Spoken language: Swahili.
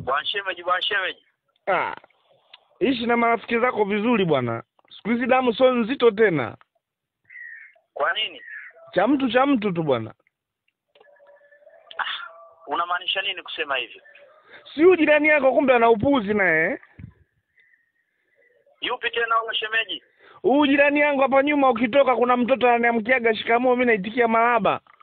Bwana shemeji. Ishi na marafiki zako vizuri bwana. Siku hizi damu sio nzito tena. Kwa nini? Cha mtu tu bwana. Unamaanisha nini kusema hivyo? Si huyu jirani yako kumbe ana upuzi naye. Yupi tena huyo shemeji? Huyu jirani yangu hapa nyuma ukitoka kuna mtoto ananiamkiaga shikamoo, mimi naitikia marahaba.